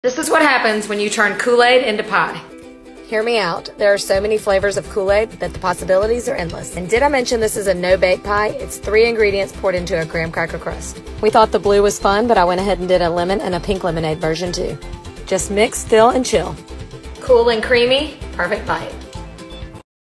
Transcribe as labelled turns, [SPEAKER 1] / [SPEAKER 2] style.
[SPEAKER 1] This is what happens when you turn Kool-Aid into pie.
[SPEAKER 2] Hear me out. There are so many flavors of Kool-Aid that the possibilities are endless. And did I mention this is a no-bake pie? It's 3 ingredients poured into a graham cracker crust. We thought the blue was fun, but I went ahead and did a lemon and a pink lemonade version too. Just mix, fill, and chill.
[SPEAKER 1] Cool and creamy, perfect bite.